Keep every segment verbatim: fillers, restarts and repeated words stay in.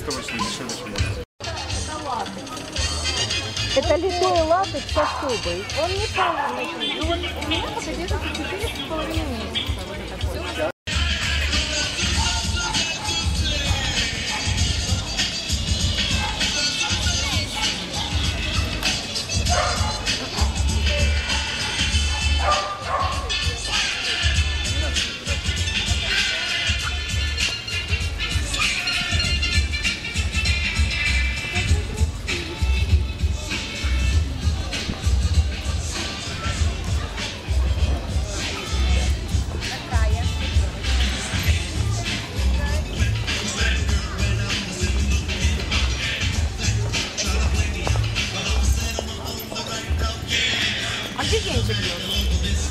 лаковочный, дешевле, чем есть. Это литой латекс особый. Он не полный. Ну вот у меня пока держится четыре с половиной месяца. Вот это такой. А где деньги берешь?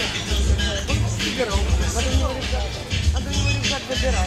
Надо у него рюкзак забирать.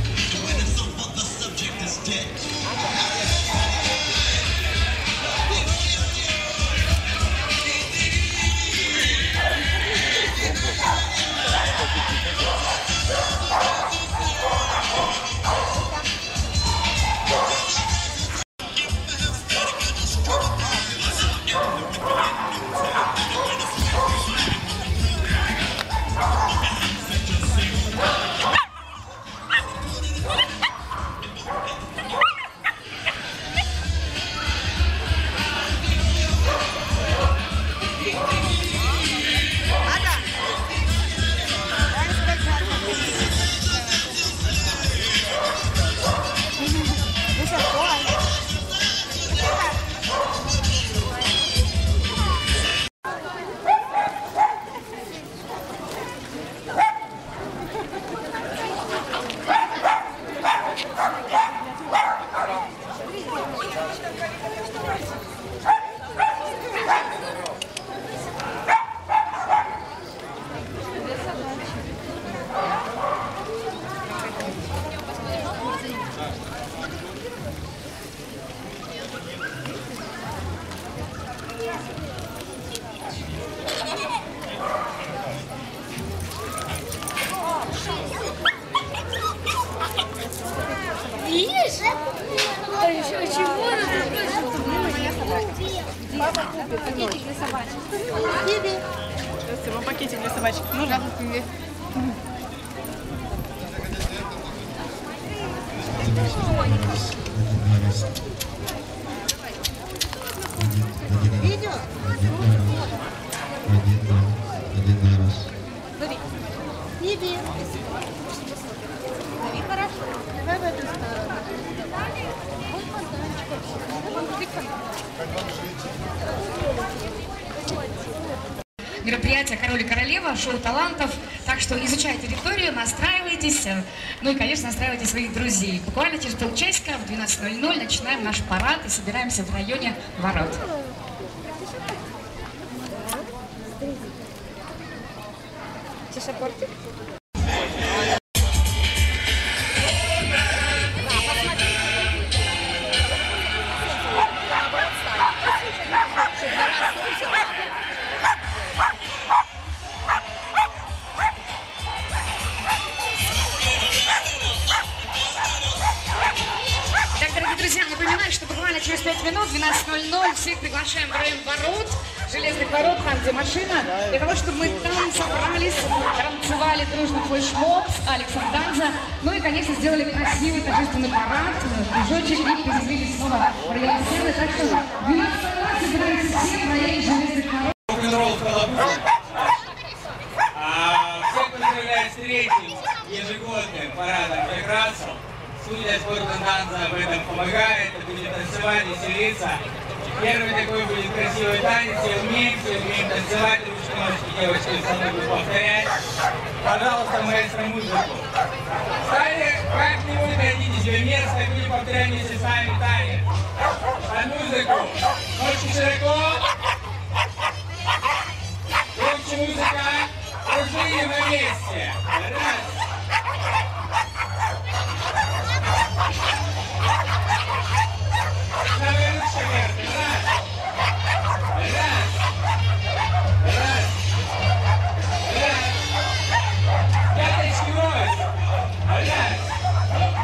Видишь? А еще чего Папа купит пакетик для собачек. Тебе. Здравствуйте, вам пакетик для собачек. Ну, да, тебе. Видео? Один раз. Смотри. Тебе. Смотри, хорошо. Давай в эту сторону. Мероприятие «Король и королева», шоу талантов. Так что изучайте Викторию, настраивайтесь. Ну и, конечно, настраивайте своих друзей. Буквально через полчасика в двенадцать ноль ноль начинаем наш парад и собираемся в районе ворот. Чешапортик? Друзья, напоминаю, что буквально через пять минут, двенадцать ноль ноль, всех приглашаем в район ворот, железных ворот, там, где машина, для того, чтобы мы там собрались, танцевали дружно флешмоб с Алексом Данза, ну и, конечно, сделали красивый торжественный парад, кружочек и приземлились снова в районе сцены, так что двенадцать ноль ноль собираемся все в районе железных ворот. Всех поздравляю с третьим ежегодным парадом прекрасов. Студия спорта танца в этом помогает, это будет танцевать, веселиться. Первый такой будет красивый танец, все умеем, все умеем танцевать, ручки, ножки, девочки, со мной будут повторять. Пожалуйста, маэстро, музыку. Встали, как-нибудь, найдите себе место, и будем повторять вместе с нами танец. Под музыку. Ножки широко. Громче музыка. Кружим на месте. Раз. Давай ручки вверх. Раз. Раз. Раз. Раз. Пяточки врозь. Раз.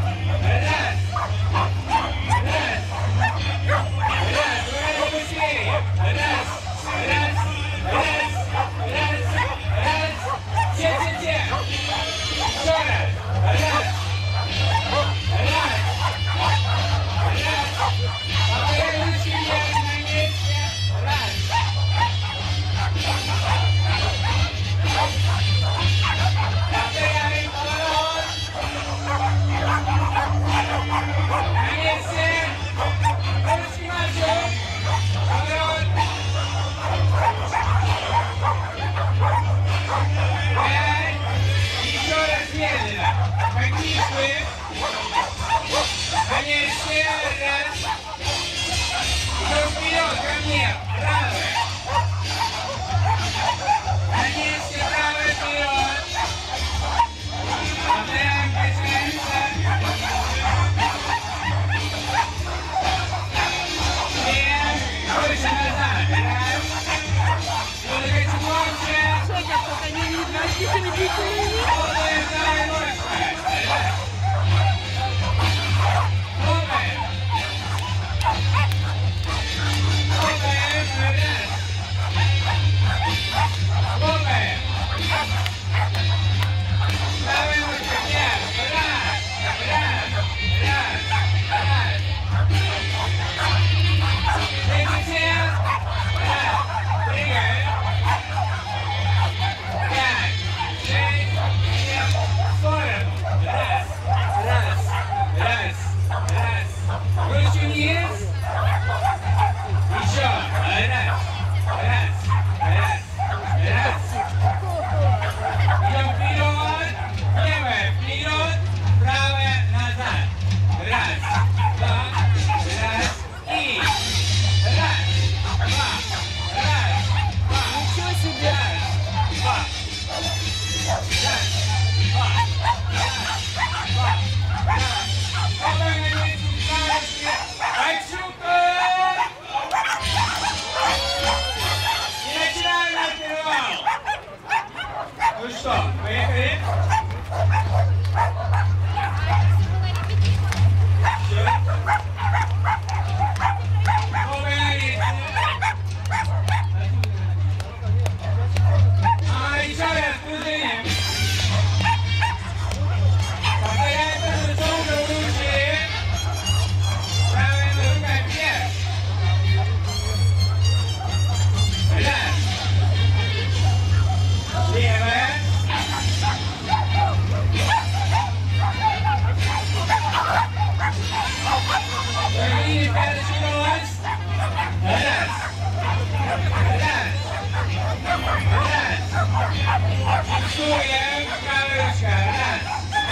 Стартуем. Правая ручка. Раз.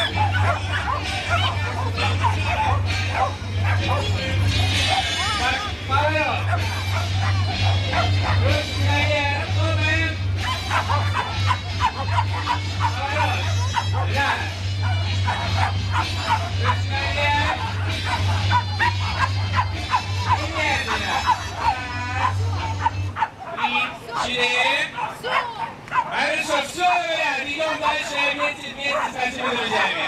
Поворот. Ручки наверх. Топаем. Поворот. Раз. Ручки наверх. И медленно. Раз. Три. Четыре. Хорошо, все, ребят, идем дальше вместе, вместе с нашими друзьями.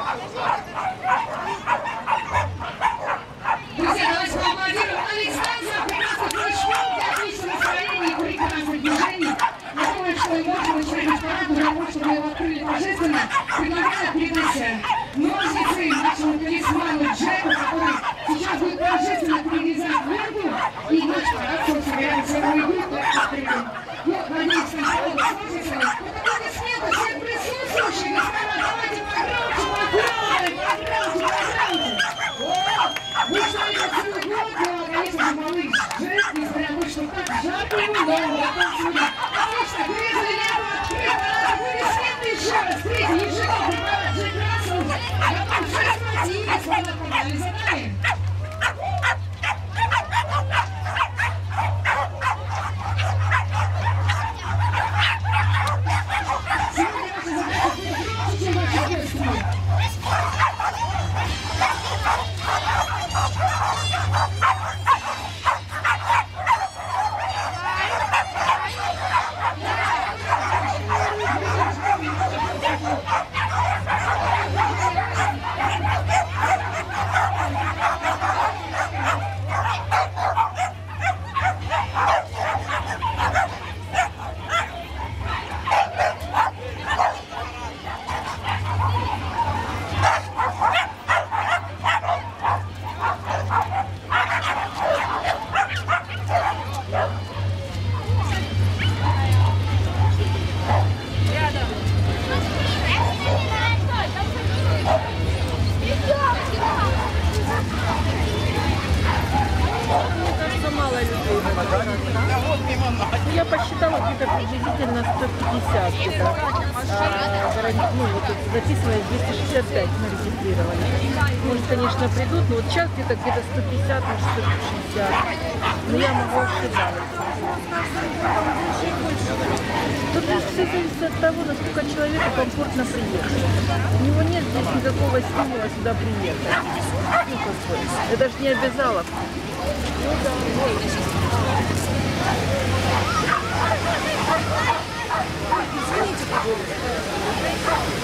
Друзья, давайте поаплодируем Александру, прекрасный флешмоб для отличного настроения и прекрасных движений. Напомню, что мы можем начать парад, но потому что мы его открыли торжественно. Предлагаю передать ножницы нашему талисману Джеку, который сейчас будет торжественно перерезать ленту, и наш парад, собственно, рядом с собой будет открытым. Ну, надеюсь, там кто-то смотрится. Аплодисменты всех присутствующих, господа, давайте погромче, погромче, погромче, погромче. Вы что, это целый год, но, конечно же, малыш Джек, несмотря на то, что так жарко ему, но он готов сегодня. Отлично, перерезали ленту, открыт парад, аплодисменты еще раз. Третий, ежегодный парад Джек Рассел, готов шествовать и, господа, погнали за нами. Я посчитала где-то приблизительно сто пятьдесят. А, ну, вот записываясь двести шестьдесят пять нарегистрировали. Может, конечно, придут, но вот сейчас где-то где-то сто пятьдесят, может, сто шестьдесят. Но я могу ошибаться. Тут лишь все зависит от того, насколько человеку комфортно приехать. У него нет здесь никакого стимула сюда приехать. Ну, какой. Это же не обязаловка. Ну да, вот. Извините, пожалуйста.